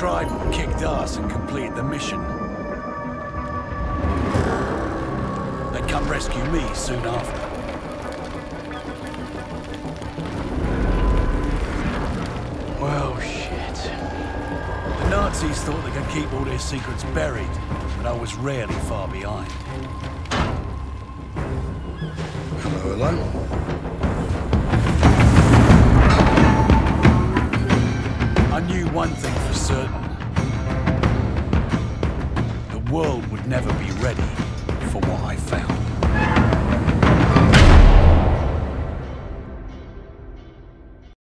tried and kicked ass and completed the mission. They'd come rescue me soon after. Well, shit. The Nazis thought they could keep all their secrets buried, but I was rarely far behind. Hello, hello. I knew one thing for certain. The world would never be ready for what I found.